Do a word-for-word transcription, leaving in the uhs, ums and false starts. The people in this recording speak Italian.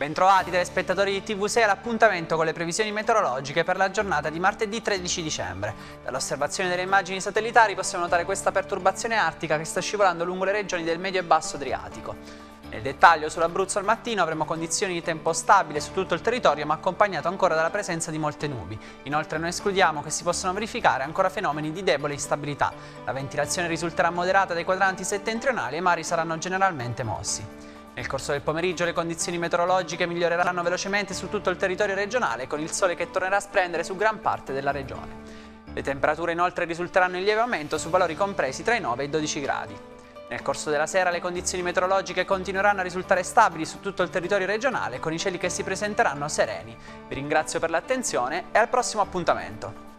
Bentrovati telespettatori di T V sei all'appuntamento con le previsioni meteorologiche per la giornata di martedì tredici dicembre. Dall'osservazione delle immagini satellitari possiamo notare questa perturbazione artica che sta scivolando lungo le regioni del medio e basso Adriatico. Nel dettaglio, sull'Abruzzo al mattino avremo condizioni di tempo stabile su tutto il territorio, ma accompagnato ancora dalla presenza di molte nubi. Inoltre non escludiamo che si possano verificare ancora fenomeni di debole instabilità. La ventilazione risulterà moderata dai quadranti settentrionali e i mari saranno generalmente mossi. Nel corso del pomeriggio le condizioni meteorologiche miglioreranno velocemente su tutto il territorio regionale, con il sole che tornerà a splendere su gran parte della regione. Le temperature inoltre risulteranno in lieve aumento su valori compresi tra i nove e i dodici gradi. Nel corso della sera le condizioni meteorologiche continueranno a risultare stabili su tutto il territorio regionale, con i cieli che si presenteranno sereni. Vi ringrazio per l'attenzione e al prossimo appuntamento.